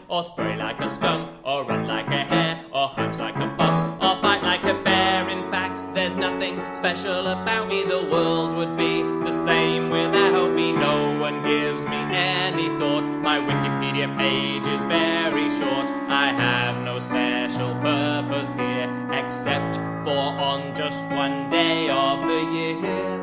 or spray like a skunk, or run like a hare, or hunt like a fox, or fight like a bear. In fact, there's nothing special about me. The world would be the same without me. No one gives me any thought. My Wikipedia page is very short. I have no special purpose here, except for on just one day of the year.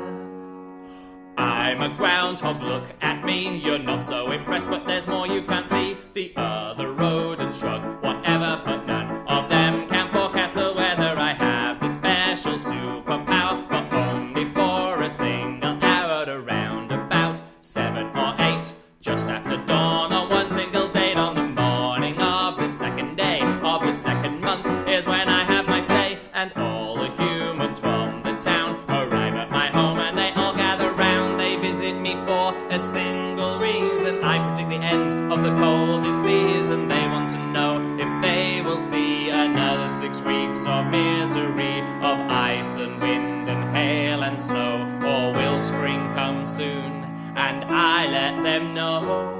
I'm a groundhog, look at me. You're not so impressed, but there's more you can't see. The other rodents shrug, whatever, but none of them can forecast the weather. I have this special superpower, but only for a single hour. At around about 7 or 8, just after dawn on one single date, on the morning of the second day of the second month, is when I have my say, and all the humans from the town arrive at my home, and they all gather round. They visit me for a single reason. I predict the end of the coldest season. They want to know if they will see another 6 weeks of misery, of ice and wind and hail and snow, or will spring come soon? And I let them know.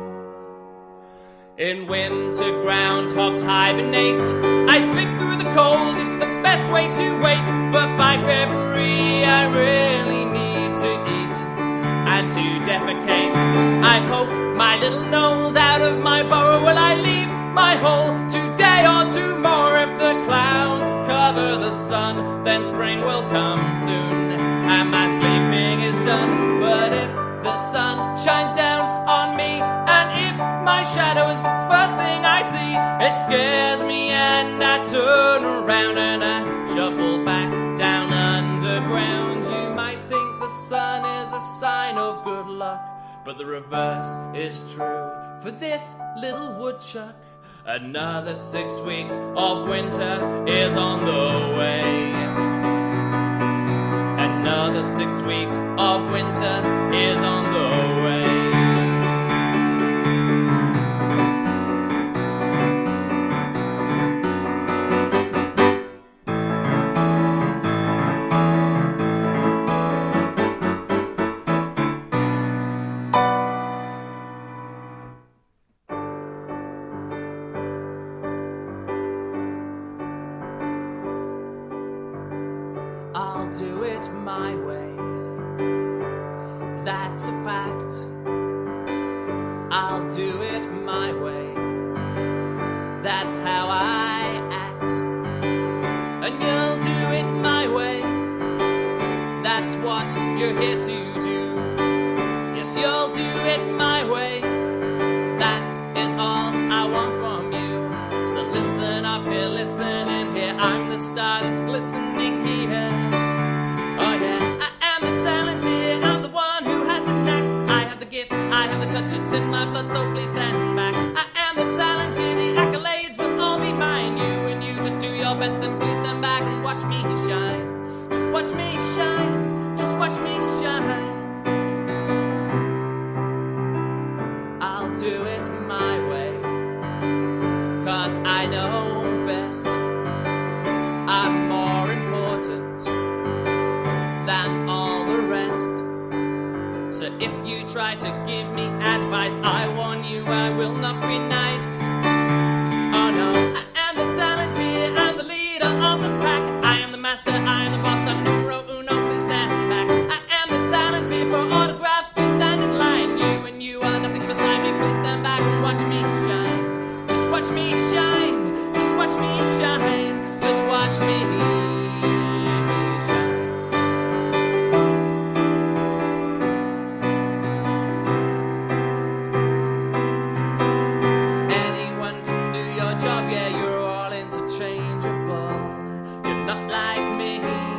In winter, groundhogs hibernate. I sleep through the cold, it's the best way to wait. But by February I really need to eat and to defecate. I poke my little nose out of my burrow. Will I leave my hole today or tomorrow? If the clouds cover the sun, then spring will come soon, and my sleeping is done. But if the sun shines down on me, and if my shadow is the first thing I see, it scares me and I turn around and I shuffle back down underground. You might think the sun is a sign of good luck, but the reverse is true for this little woodchuck. Another 6 weeks of winter is on the way. Another 6 weeks of winter is on the way. I'll do it my way, that's a fact. I'll do it my way, that's how I act. And you'll do it my way, that's what you're here to do. Yes, you'll do it my way, that is all I want from you. So listen up here, listen in here, I'm the star that's glistening here. Oh yeah, I am the talent here, I'm the one who has the knack. I have the gift, I have the touch, it's in my blood, so please stand back. I am the talent here, the accolades will all be mine. You and you just do your best, then please stand back and watch me shine. Just watch me shine, just watch me shine. I'll do it my way, 'cause I know best. I'm more important than all the rest. So if you try to give me advice, I warn you I will not be nice. Oh no, I am the talent here, I'm the leader of the pack. I am the master, I am the boss, I'm numero uno, please stand back. I am the talent here for autographs, please stand in line. You and you are nothing beside me, please stand back and watch me shine. Just watch me shine, just watch me shine, just watch me shine. Anyone can do your job, yeah, you're all interchangeable. You're not like me.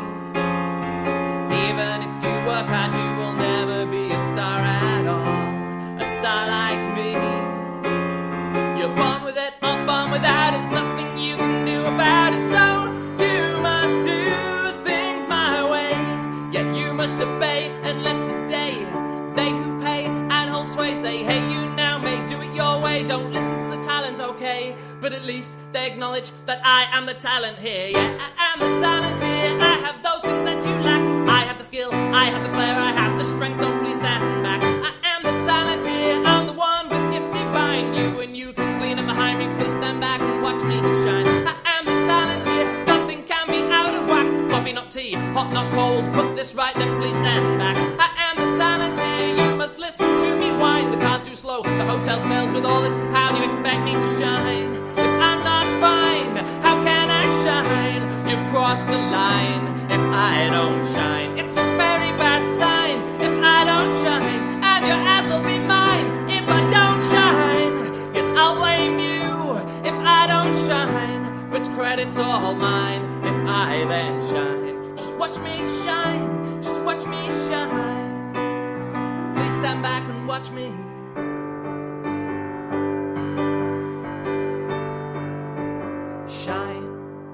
Even if you work hard, you will never be a star at all. A star like me. You're born with it or born without it, there's nothing you can do about it. So you must do things my way. Yeah, you must obey, unless today they who pay and hold sway say, hey, you now may do it your way. Don't listen to the talent, okay? But at least they acknowledge that I am the talent here. Yeah, I am the talent here. I have those things that you lack. I have the skill, I have the flair, I have the strength, so please stand back. I am the talent here, I'm the one with gifts divine. You and you can clean up behind. behind me, please stand back and watch me shine. I am the talent here, nothing can be out of whack. Coffee not tea, hot not cold, put this right then please stand back. I am the talent here, you must listen to me whine. The car's too slow, the hotel smells with all this, how do you expect me to shine? If I'm not fine, how can I shine? You've crossed the line, if I don't shine. It's a very bad sign, if I don't shine. And your ass will be mine, if I don't shine. Yes, I'll blame you, if I don't shine. But credit's all mine, if I then shine. Just watch me shine, just watch me shine. Please stand back and watch me. Shine.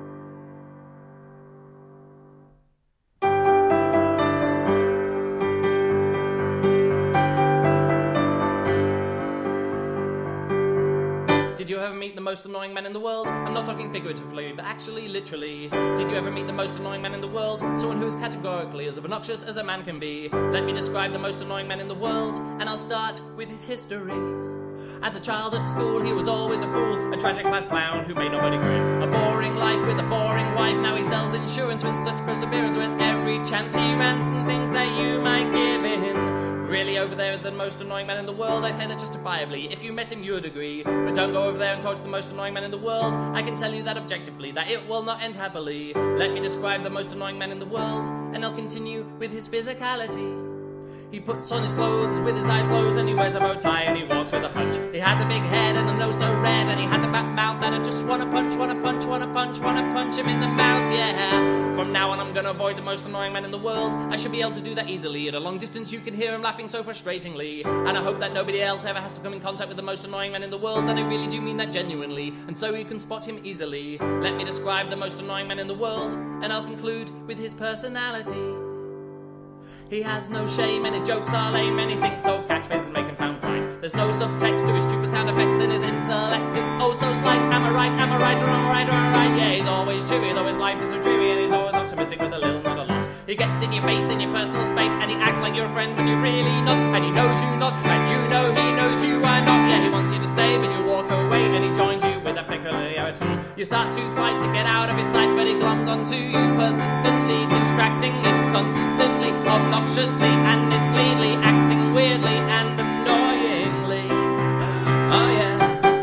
Did you ever meet the most annoying man in the world? I'm not talking figuratively, but actually literally. Did you ever meet the most annoying man in the world? Someone who is categorically as obnoxious as a man can be. Let me describe the most annoying man in the world, and I'll start with his history. As a child at school, he was always a fool, a tragic class clown who made nobody grin. A boring life with a boring wife, now he sells insurance with such perseverance. With every chance he rants and things that you might give in. Really, over there is the most annoying man in the world. I say that justifiably. If you met him, you'd agree. But don't go over there and talk to the most annoying man in the world. I can tell you that objectively, that it will not end happily. Let me describe the most annoying man in the world, and I'll continue with his physicality. He puts on his clothes with his eyes closed, and he wears a bow tie, and he walks with a hunch. He has a big head and a nose so red, and he has a fat mouth that I just wanna punch him in the mouth, yeah. From now on I'm gonna avoid the most annoying man in the world. I should be able to do that easily. At a long distance you can hear him laughing so frustratingly. And I hope that nobody else ever has to come in contact with the most annoying man in the world, and I really do mean that genuinely. And so you can spot him easily. Let me describe the most annoying man in the world, and I'll conclude with his personality. He has no shame and his jokes are lame, and he thinks old catchphrases make him sound bright. There's no subtext to his stupid sound effects, and his intellect is oh so slight. Am I right, or am I right, or am I right? Yeah, he's always cheery, though his life is so dreary, and he's always optimistic with a little, not a lot. He gets in your face, in your personal space, and he acts like you're a friend when you're really not. And he knows you not, and you know he knows you are not. Yeah, he wants you to stay, but you walk away, and he joins you with a peculiarity. You start to fight to get out of his sight, but he glums onto you persistently, distractingly, consistently, obnoxiously, and misleadingly, acting weirdly and annoyingly. Oh yeah.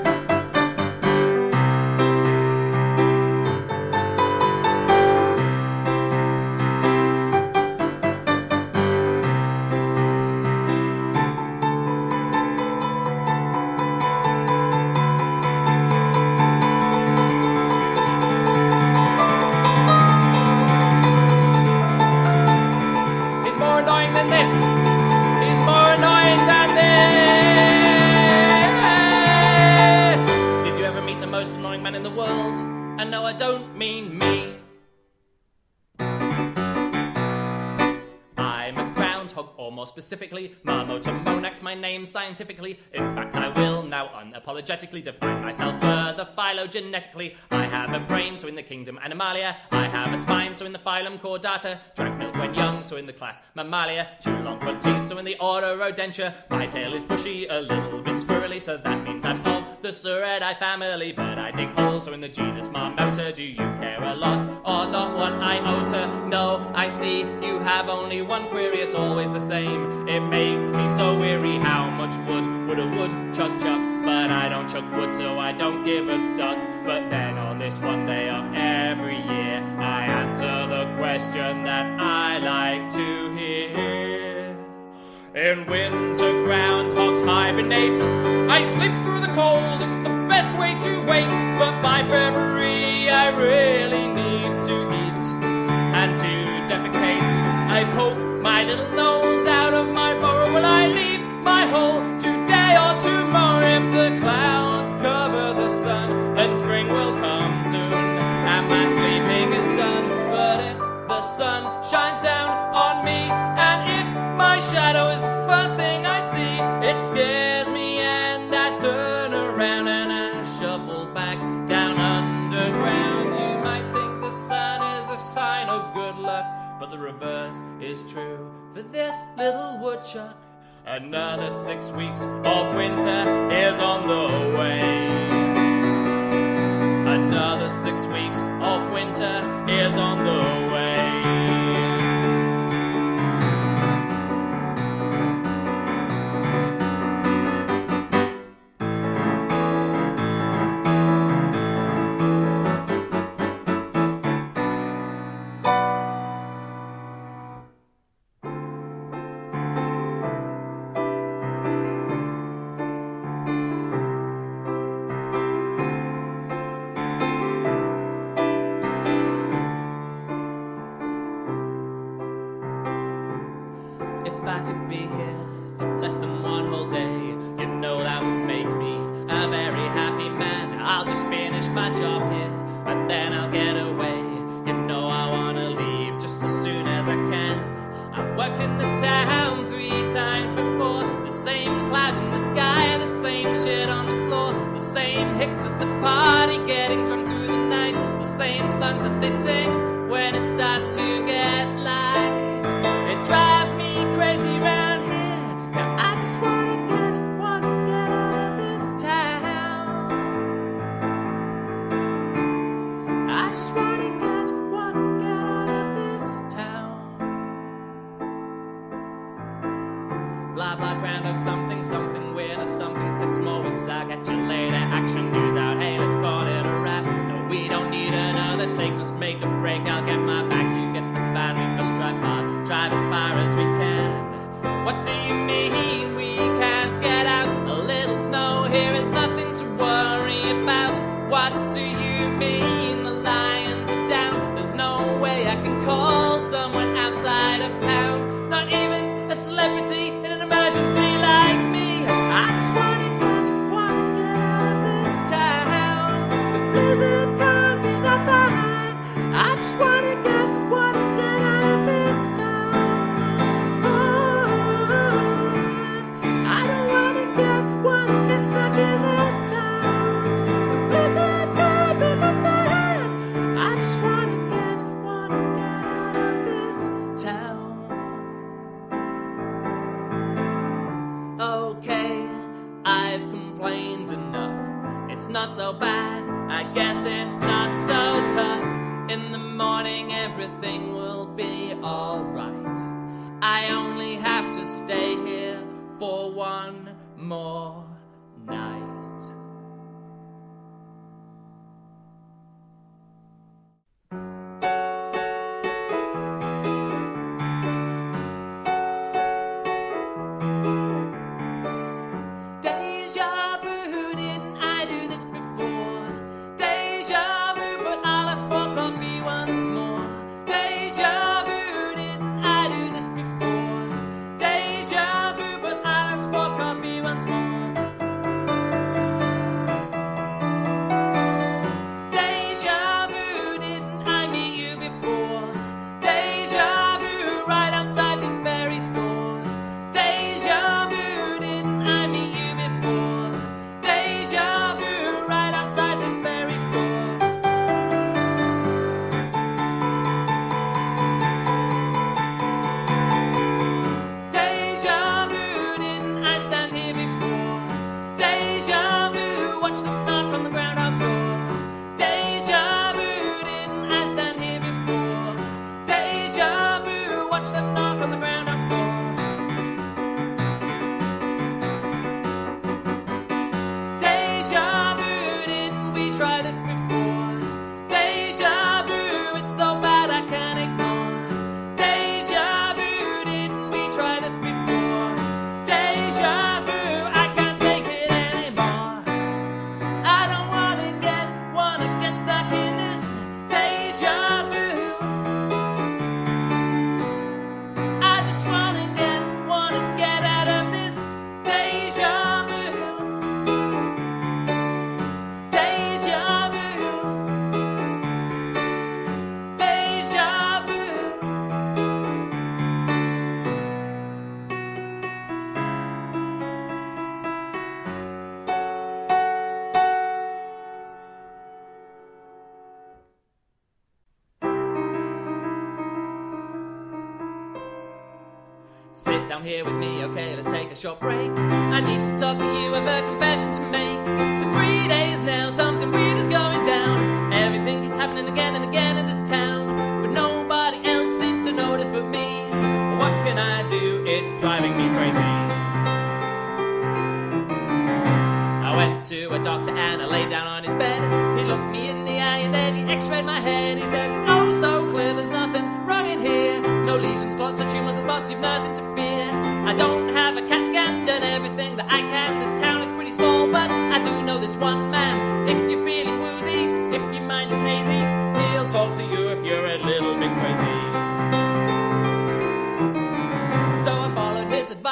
Don't mean me. I'm a groundhog, or more specifically, Marmotomonax, my name scientifically. In fact, I will now unapologetically define myself further phylogenetically. I have a brain, so in the kingdom Animalia. I have a spine, so in the phylum Chordata. Drank milk when young, so in the class Mammalia. Two long front teeth, so in the order Rodentia. My tail is bushy, a little bit squirrely, so that means I'm of the Suridae family. But I dig holes, so in the genus Marmota. Do you care a lot, or not one iota? No, I see you have only one query, it's always the same. It makes me so weary. How much wood would a woodchuck chuck? But I don't chuck wood, so I don't give a duck. But then on this one day of every year, I answer the question that I like to hear. In winter, groundhogs hibernate. I sleep through the cold, it's the best way to wait. But by February, I really need to eat and to defecate. I poke my little nose out of my burrow. Will I leave my hole today or tomorrow? If the clouds cover the sun, then spring will come soon, and my sleeping is done. But if the sun shines down on me, and if my shadow is the first thing I see, it scares me and I turn around and I shuffle back down underground. You might think the sun is a sign of good luck, but the reverse is true for this little woodchuck. Another 6 weeks of winter is on the way. would be here for less than one whole day. You know that would make me a very happy man. I'll just finish my job here and then I'll get away. You know I wanna leave just as soon as I can. I've worked in this town 3 times before. The same clouds in the sky, the same shit on the floor, the same hicks at the party getting drunk through the night, the same songs that they sing when it starts to get light. It drives me crazy round here. Now I just wanna get out of this town. I just wanna get out of this town. Blah blah Groundhog something something weird or something. 6 more weeks, I'll catch you later. Action news out, hey, let's call it a wrap. No, we don't need another take, let's make a break. I'll get my bags, you get the van. We must drive far, drive as far as we can. What do you mean we can't get out? A little snow here is nothing to worry about. What do you mean the lions are down? There's no way I can call someone outside of town. Not even a celebrity in an emergency like me. I just wanna get out of this town. The blizzard can't be that bad. I just wanna get out of this town. Oh, I don't wanna get stuck in this town. The blizzard can't be that bad. I just wanna get out of this town. Okay, I've complained enough. It's not so bad, I guess it's not so tough. In the morning everything will be alright. I only have to stay here for one more night. Déjà vu, didn't I do this before? Déjà vu, but I'll ask for coffee once more. Déjà vu, didn't I do this before? Déjà vu, but I'll ask for coffee once more. Déjà vu, didn't I meet you before? Déjà vu, right outside this very store. Déjà vu, didn't I meet you before? Déjà vu, right outside this very store. Déjà vu, didn't I stand here before? Déjà vu, watch the knock on the groundhog's door. Déjà vu, didn't I stand here before? Déjà vu, watch the knock on the groundhog's door. Déjà vu, didn't we try this before? Déjà vu, it's so bad I can't ignore. Déjà vu, didn't we try this before? Déjà vu, I can't take it anymore. I don't wanna get stuck in this déjà vu. I just wanna get out of this déjà vu. Déjà vu. Déjà vu. Sit down here with me, okay, let's take a short break. I need to talk to you, I've a confession to make. For 3 days now, something weird is going down. Everything keeps happening again and again in this town, but nobody else seems to notice but me. What can I do? It's driving me crazy. I went to a doctor and I laid down on his bed. He looked me in the eye and then he x-rayed my head. He says it's oh so clear, there's nothing wrong in here. No lesions, clots or tumours or spots, you've nothing to fear. I don't have a CAT scan, done everything that I can. This town is pretty small, but I do know this one man. If you're feeling woozy, if your mind is hazy, he'll talk to you if you're a little bit crazy. So I followed his advice.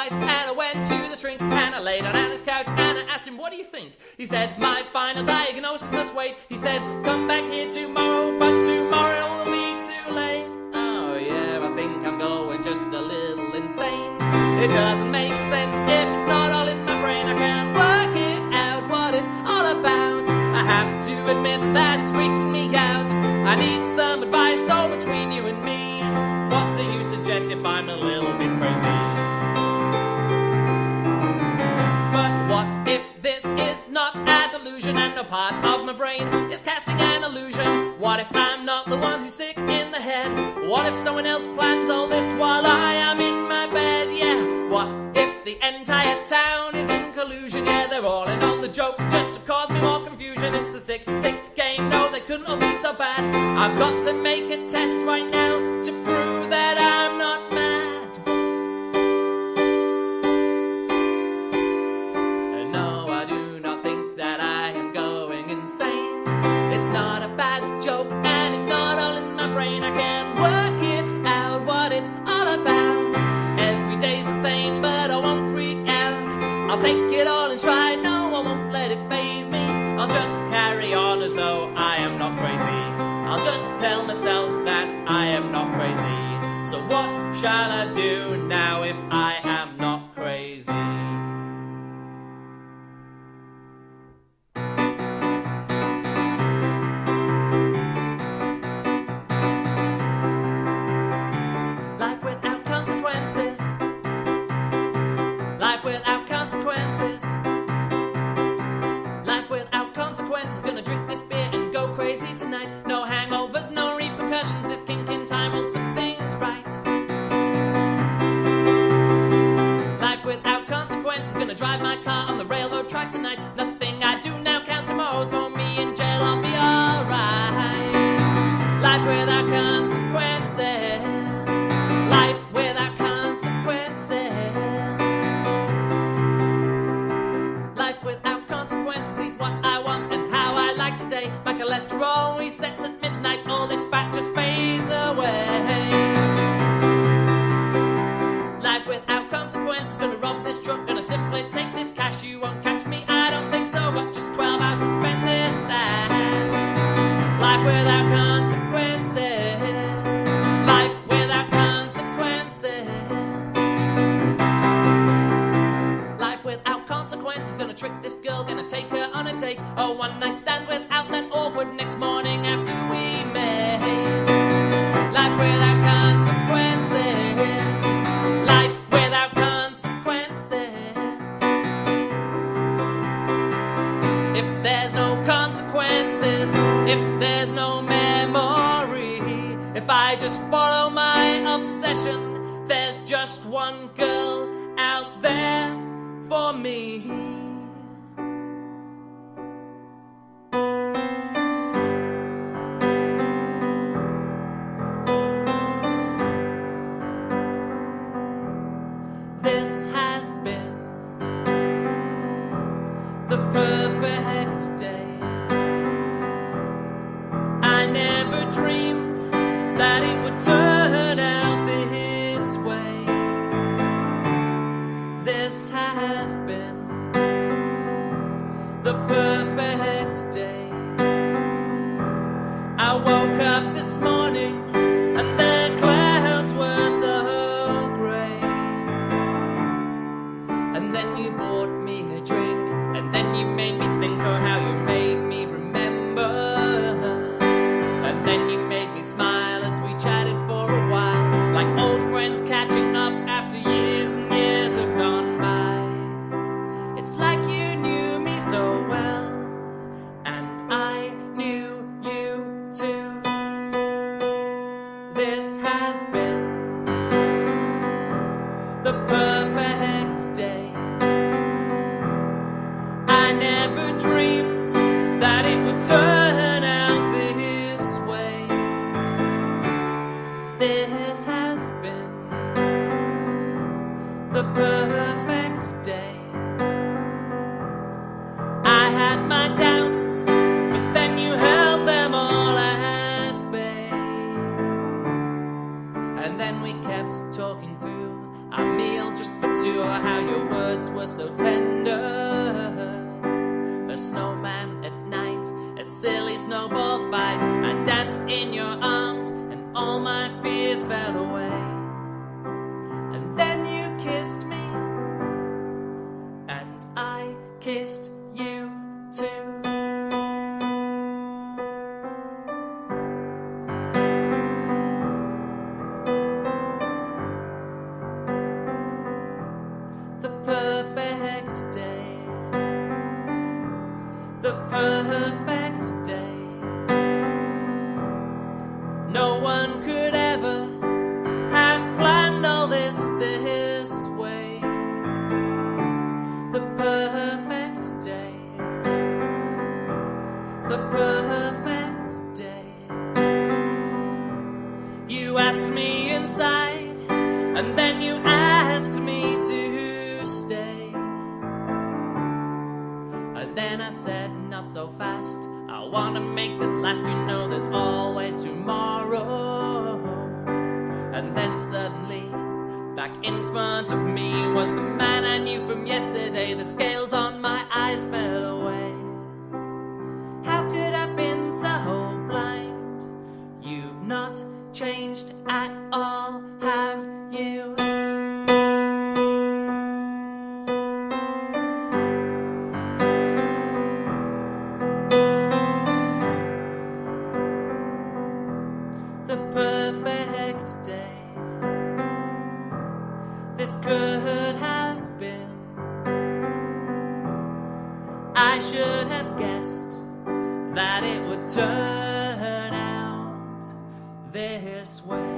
He said, my final diagnosis must wait. He said, come back here tomorrow, but tomorrow will be too late. Oh yeah, I think I'm going just a little insane. It doesn't make sense if it's not all in my brain. I can't work it out what it's all about. I have to admit that it's freaking me out. I need some advice, so between you and me, what do you suggest if I'm a little bit crazy? But what if this is not a delusion and no part of my brain is casting an illusion? What if I'm not the one who's sick in the head? What if someone else plans all this while I am in my bed? Yeah, what if the entire town is in collusion? Yeah, they're all in on the joke just to cause me more confusion. It's a sick, sick game, no, they couldn't all be so bad. I've got to make a test right now to prove that I'm not mad. No, I do not think that I am going insane. It's not a bad joke and it's not all in my brain. I can work it out what it's all about. Every day's the same, but I won't freak out. I'll take it all and try, no, I won't let it faze me. I'll just carry on as though I am not crazy. I'll just tell myself that I am not crazy. So what shall I do now if I am not crazy? Life without consequences. Life without consequences. Life without consequences. Gonna drink this beer and go crazy tonight. No hangovers, no repercussions. This kink in time will put things right. Life without consequences. Gonna drive my car on the railroad tracks tonight. Nothing I do now counts tomorrow. Throw me in jail, I'll be alright. Life without consequences. Life without consequences. Life without consequences. Eat what I want and how I like today. My cholesterol resets at midnight. All this fat just fades away. Life without consequences. Gonna rob this truck. Gonna simply take this cash. You won't catch me, I don't think so. Got just 12 hours to spend this stash. Life without consequences. Life without consequences. Life without consequences. Gonna trick this girl, gonna take her on a date. A one-night stand without that awkward next morning after we made. Life without consequences. Life without consequences. If there's no consequences, if there's no memory, if I just follow my obsession, there's just one girl out there for me. This has been the perfect day. I never dreamed that it would turn out this way. This has been the perfect day. I woke up this morning and the clouds were so grey. And then you bought me a drink, and then you made me think, oh how you made me remember. And then you made me smile as we chatted for a while, like old friends catching up after years and years have gone by. It's like you knew me so well, and I knew you too. This has been the perfect day. I never dreamed that it would turn out this way. This has been the perfect day. I had my doubts, but then you held them all at bay. And then we kept talking through our meal just for two, or how your words were so tender. A snow a silly snowball fight. I danced in your arms and all my fears fell away. And then you kissed me and I kissed you too. The perfect day, the perfect day. No one could ever have planned all this way. The perfect day, the perfect day. You asked me inside, and then you asked me to stay. And then I said, not so fast, I wanna make this last. You know there's always tomorrow. And then suddenly, back in front of me was the man I knew from yesterday. The scales on my eyes fell away. How could I've been so blind? You've not changed at all, have you? The perfect day. This could have been. I should have guessed that it would turn out this way.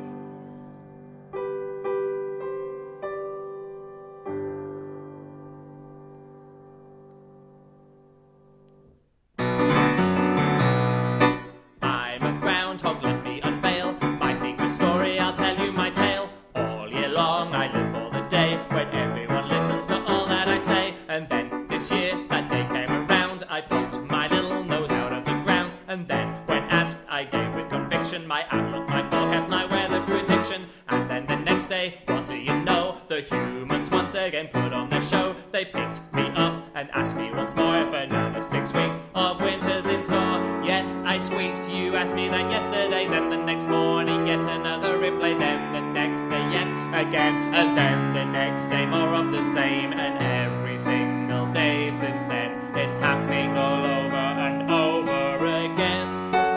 I'm a groundhog, let me unveil my secret story. I'll tell you my tale. All year long I live for the day when everyone listens to all that I say. And then this year that day came around, I poked my little nose out of the ground. And then when asked, I gave with conviction my outlook, my forecast, my weather prediction. And then the next day, what do you know? The humans once again put on their show. They picked me up and asked me once more if another 6 weeks of winter's in store. Yes, I squeaked, you asked me that yesterday. Then the next morning, yet another replay. Then the next day, yet again. And then the next day, more of the same. And every single day since then, it's happening all over and over again.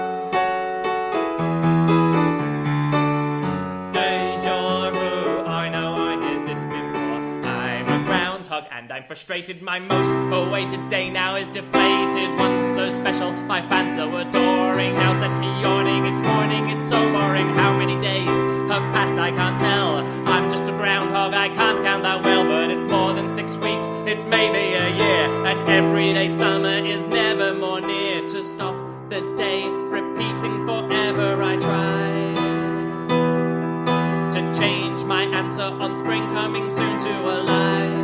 Déjà vu, I know I did this before. I'm a groundhog and I'm frustrated. My most awaited day now is deflated. Once so special, my fans so adoring, now sets me yawning. It's morning, it's so boring. How many days have passed I can't tell. I'm just a groundhog, I can't count that well. But it's more than 6 weeks, it's maybe a year. And everyday summer is never more near. To stop the day repeating forever I try. To change my answer on spring coming soon to a lie.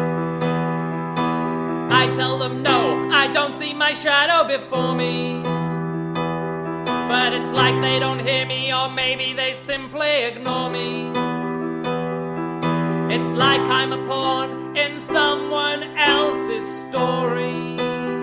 I tell them no, I don't see my shadow before me. But it's like they don't hear me, or maybe they simply ignore me. It's like I'm a pawn in someone else's story.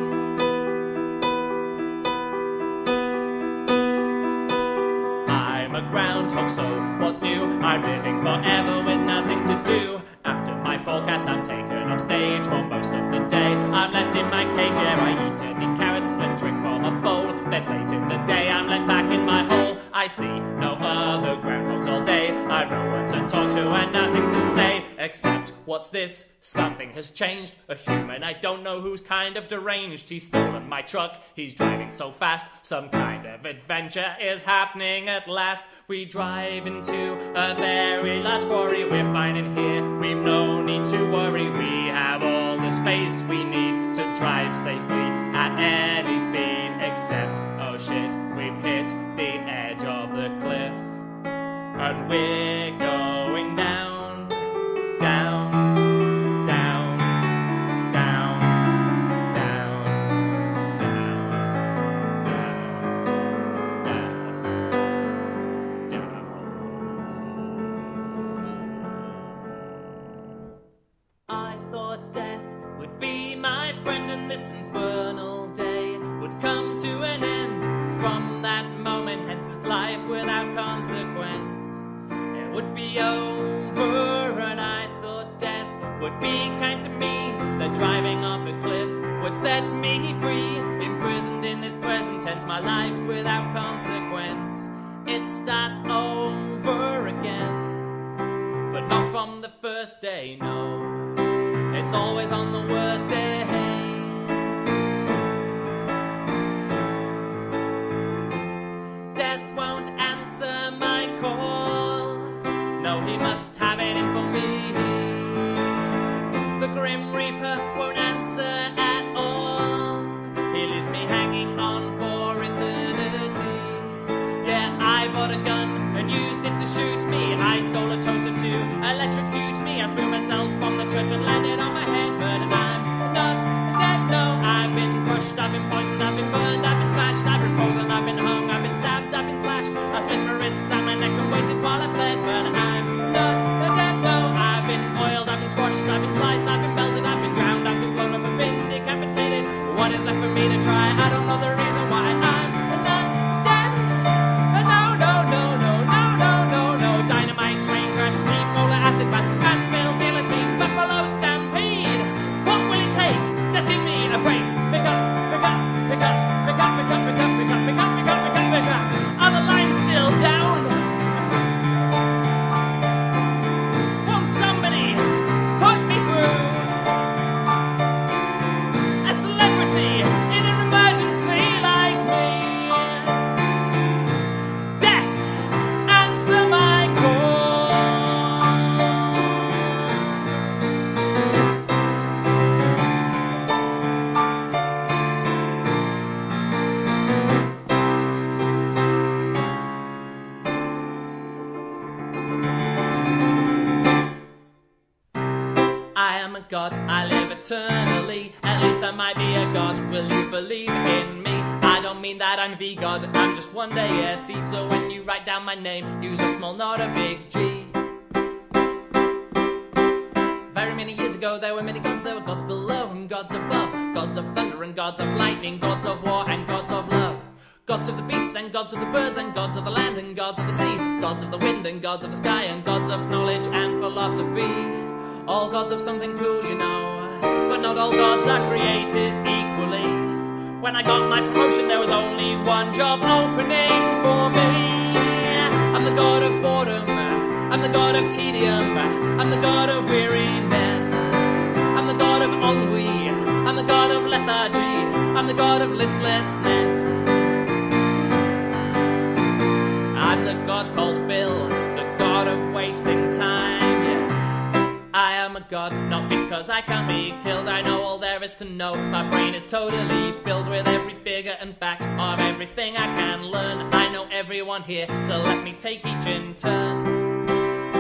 I'm a groundhog, so what's new? I'm living forever with nothing to do. After my forecast, I'm taken off stage for most of the day. I'm left in my cage, yeah, I eat dirty carrots and drink from a bowl. Then late in the day, I'm let back in my hole. I see no other groundhogs all day. I've no one to talk to and nothing to say. Except, what's this? Something has changed. A human I don't know who's kind of deranged. He's stolen my truck, he's driving so fast. Some kind of adventure is happening at last. We drive into a very large quarry. We're fine in here, we've no need to worry. We have all the space we need to drive safely at any speed. Except, oh shit, we've hit the edge of the cliff. And we're going down, down, down, down, down, down, down, down, down. I thought death would be my friend, and this infernal day would come to an end. From that moment, hence this life without consequence. It would be over, and I thought death would be kind to me. That driving off a cliff would set me free. Imprisoned in this present tense, my life without consequence. It starts over again, but not from the first day, no. It's always on the worst day. Death won't answer my call. No, he must have it in for me. The Grim Reaper won't answer at all. He leaves me hanging on for eternity. Yeah, I bought a gun and used it to shoot me. I stole a toaster to electrocute me. I threw myself from the church and landed on my head. But I'm not dead, no. I've been crushed, I've been poisoned, I've been burned, I've been smashed, I've been frozen, I've been hung, I've been stabbed, I've been slashed. I slit my wrists and my neck and waited while I bled. But I'm not dead, no. I've been boiled, I've been squashed, I've been sliced, I've been belted, I've been drowned, I've been blown up, I've been decapitated. What is left for me to try? I don't know the reason why I'm not dead. No, no, no, no, no, no, no, no. Dynamite, train crash, steamroller, acid bath, anvil, guillotine, buffalo stampede. What will it take to give me a break? Pick up, pick up, pick up, pick up, pick up, pick up, pick up, pick up, pick up, pick up, pick up. Are the lines still down? Won't somebody put me through? A celebrity in an emergency like me. Death, answer my call. I am a god, I live eternally. At least I might be a god. Will you believe in me? I don't mean that I'm the god, I'm just one deity. So when you write down my name, use a small, not a big G. Very many years ago there were many gods. There were gods below and gods above. Gods of thunder and gods of lightning. Gods of war and gods of love. Gods of the beasts and gods of the birds and gods of the land and gods of the sea. Gods of the wind and gods of the sky and gods of knowledge and philosophy. All gods of something cool, you know, but not all gods are created equally. When I got my promotion there was only one job opening for me. I'm the god of boredom, I'm the god of tedium, I'm the god of weariness, I'm the god of ennui, I'm the god of lethargy, I'm the god of listlessness. I'm the god called Phil, the god of wasting time, yeah. I am a god, not because I can't be killed. I know all there is to know. My brain is totally filled with every figure and fact of everything I can learn. I know everyone here, so let me take each in turn.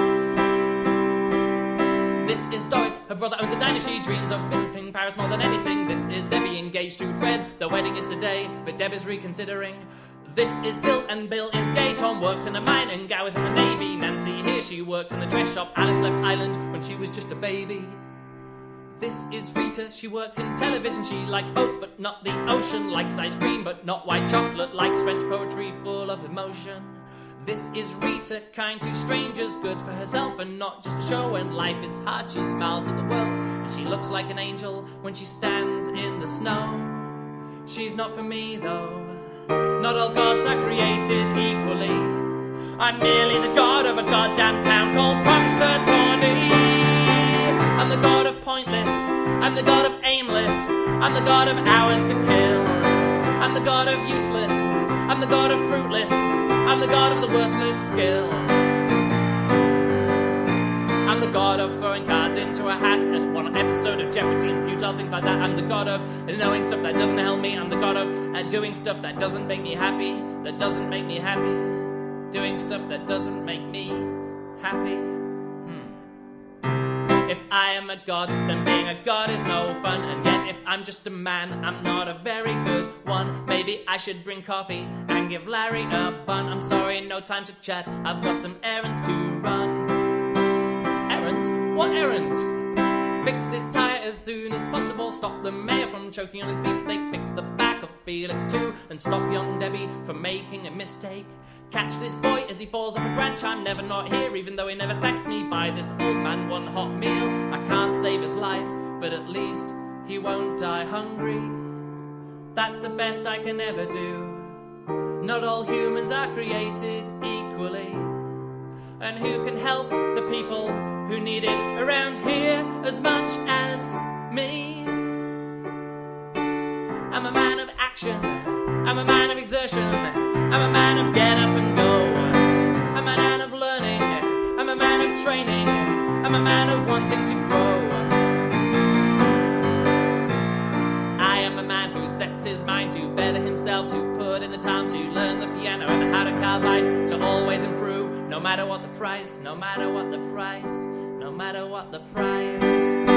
This is Doris, her brother owns a diner. She dreams of visiting Paris more than anything. This is Debbie, engaged to Fred. The wedding is today, but Deb is reconsidering. This is Bill, and Bill is gay. Tom works in a mine, and Gow is in the Navy. Nancy here, she works in the dress shop. Alice left Ireland when she was just a baby. This is Rita, she works in television. She likes boats, but not the ocean. Likes ice cream, but not white chocolate. Likes French poetry full of emotion. This is Rita, kind to strangers, good for herself and not just for show. When life is hard, she smiles at the world, and she looks like an angel when she stands in the snow. She's not for me, though. Not all gods are created equally. I'm merely the god of a goddamn town called Punxsutawney. I'm the god of pointless, I'm the god of aimless, I'm the god of hours to kill. I'm the god of useless, I'm the god of fruitless, I'm the god of the worthless skill. I'm the god of throwing cards into a hat at one episode of Jeopardy and futile things like that. I'm the god of knowing stuff that doesn't help me. I'm the god of doing stuff that doesn't make me happy. That doesn't make me happy. Doing stuff that doesn't make me happy. If I am a god, then being a god is no fun. And yet if I'm just a man, I'm not a very good one. Maybe I should bring coffee and give Larry a bun. I'm sorry, no time to chat, I've got some errands to run. Errands? What errands? Fix this tire as soon as possible. Stop the mayor from choking on his beefsteak. Fix the back of Felix too, and stop young Debbie from making a mistake. Catch this boy as he falls off a branch, I'm never not here, even though he never thanks me. Buy this old man one hot meal, I can't save his life, but at least he won't die hungry. That's the best I can ever do. Not all humans are created equally, and who can help the people who need it around here as much as me? I'm a man of action, I'm a man of exertion, I'm a man of get up and go. I'm a man of learning, I'm a man of training, I'm a man of wanting to grow. I am a man who sets his mind to better himself, to put in the time to learn the piano and how to carve ice, to always improve, no matter what the price, no matter what the price, no matter what the price.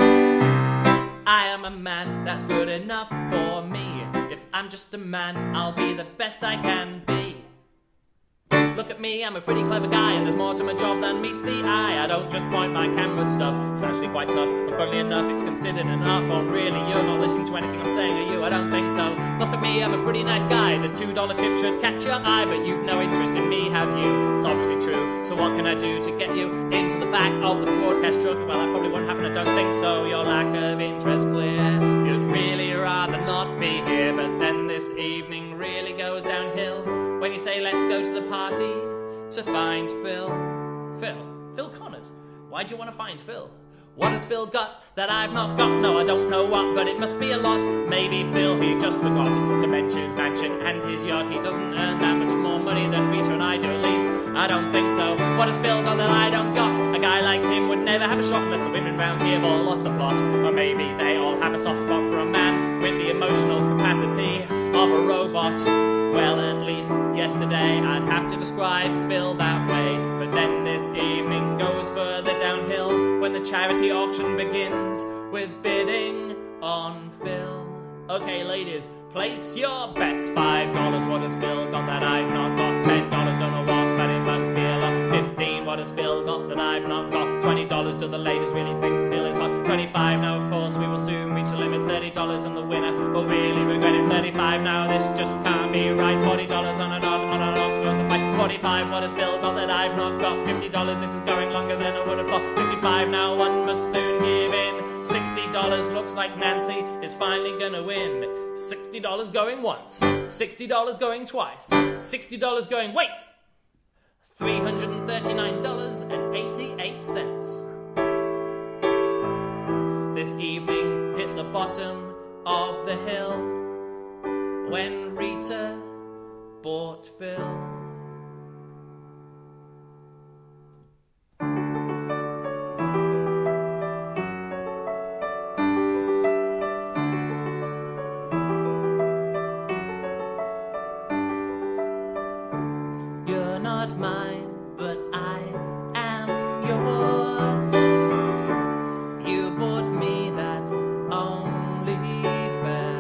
I am a man that's good enough for me. If I'm just a man, I'll be the best I can be. Look at me, I'm a pretty clever guy, and there's more to my job than meets the eye. I don't just point my camera at stuff, it's actually quite tough. And funnily enough, it's considered an art form. Really, you're not listening to anything I'm saying, are you? I don't think so. Look at me, I'm a pretty nice guy. This $2 tip should catch your eye, but you've no interest in me, have you? It's obviously true. So what can I do to get you into the back of the broadcast truck? Well, that probably won't happen, I don't think so. Your lack of interest clear. You'd really rather not be here, but then this evening really goes downhill when you say let's go to the party to find Phil. Phil Connors. Why do you want to find Phil? What has Phil got that I've not got? No, I don't know what, but it must be a lot. Maybe Phil, he just forgot to mention his mansion and his yacht. He doesn't earn that much more money than Rita and I do, at least. I don't think so. What has Phil got that I don't got? A guy like him would never have a shot unless the women round here have all lost the plot. Or maybe they all have a soft spot for a man with the emotional capacity of a robot. Well, at least yesterday I'd have to describe Phil that way. But then this evening goes further downhill when the charity auction begins with bidding on Phil. Okay, ladies, place your bets. $5, what has Phil got that I've not got? $10, don't know what, but it must be a lot. 15, what has Phil got that I've not got? $20, do the ladies really think Phil is hot? 25, now of course we will soon reach a limit. $30 and the winner will really regret it. 35, now this just can't be right. $40 on and on goes the fight. 45, what has Phil got that I've not got? $50, this is going longer than I would have thought. 55, now one must soon give in. $60, looks like Nancy is finally gonna win. $60 going once, $60 going twice, $60 going, wait! $339.88. This evening hit the bottom of the hill when Rita bought Phil. You're not mine, but I am yours. You bought me, that's only fair.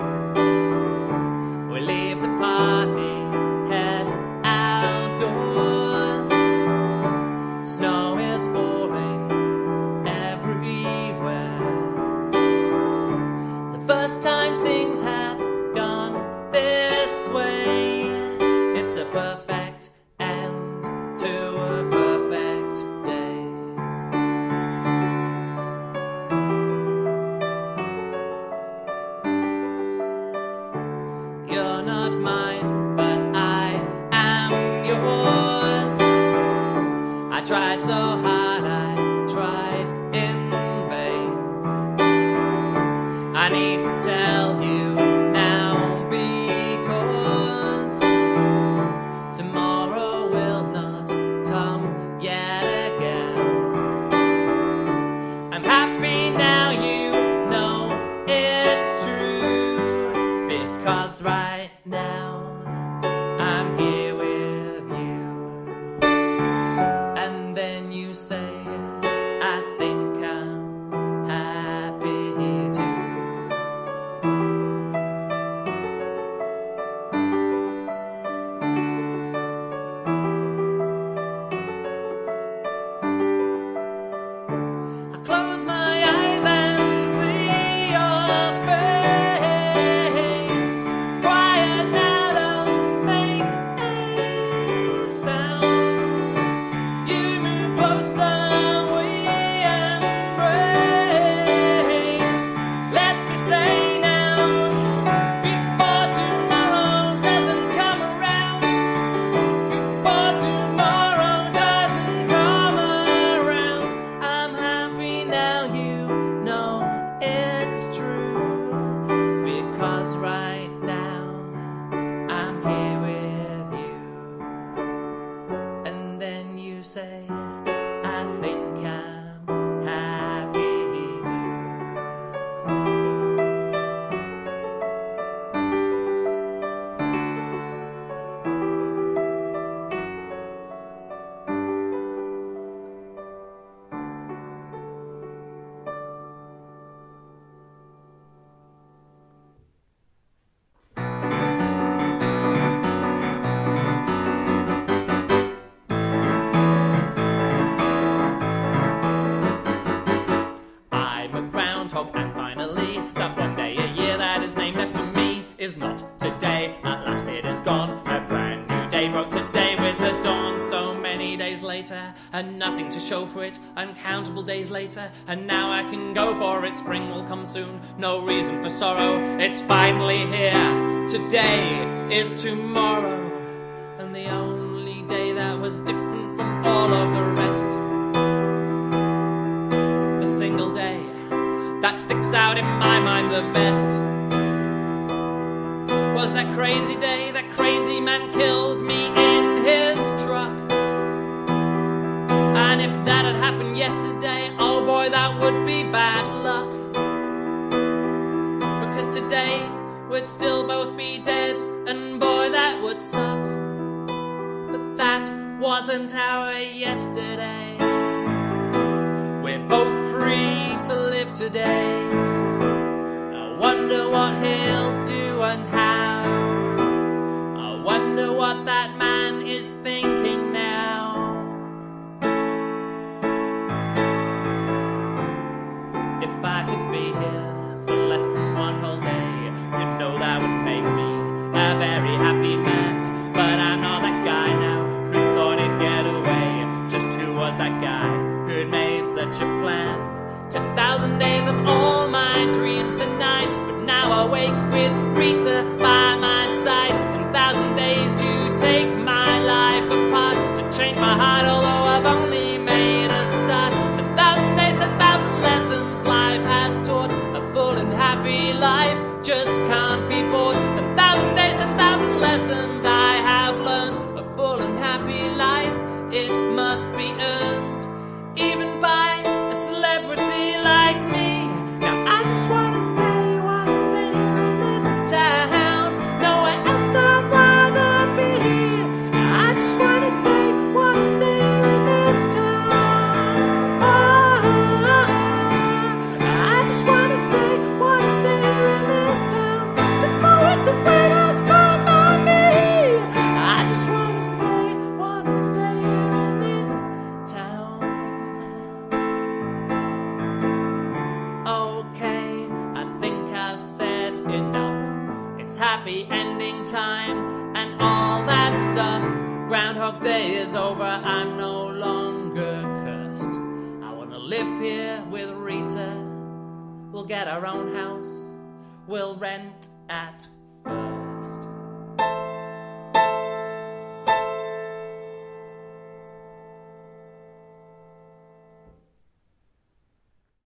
We leave the party, head outdoors. Snow is falling everywhere. The first time things have gone this way, it's a perfect end to a perfect day. You're not mine, but I am yours. I tried so hard, I tried in vain. I need to tell you now because tomorrow will not come yet again. I'm happy now, you know it's true, because right now say, I think I'm happy too. I'm a groundhog, and finally, that one day a year that is named after me is not today. At last it is gone. A brand new day broke today with the dawn. So many days later, and nothing to show for it. Uncountable days later, and now I can go for it. Spring will come soon, no reason for sorrow. It's finally here. Today is tomorrow, and the only day that was different from all of the rest. The single day that sticks out in my mind the best was that crazy day that crazy man killed me in his truck. And if that had happened yesterday, oh boy, that would be bad luck. Because today we'd still both be dead, and boy, that would suck. But that wasn't our yesterday. We're both free to live today. I wonder what he'll do and how. I wonder what that man is thinking now. If I could be here for less than one whole day, you know that would make me a very happy man. But I'm not that guy now who thought he'd get away. Just who was that guy who'd made such a plan? 10,000 days of all my dreams tonight, but now I wake with Rita by my side. 10,000 days to take my life apart, to change my heart, although I've only made a start. 10,000 days, 10,000 lessons life has taught. A full and happy life just can't be bought. 10,000 days, 10,000 lessons I have learned. A full and happy life, it must be earned, even by a celebrity like me. Now I just wanna stay here in this town. Nowhere else I'd rather be. I just wanna stay here in this town. I just wanna stay here in this town. 6 more weeks of winter's fun by me. I just wanna stay here in this town. Okay, I think I've said enough. It's happy ending time and all that stuff. Groundhog Day is over, I'm no longer cursed. I wanna live here with Rita. We'll get our own house, we'll rent at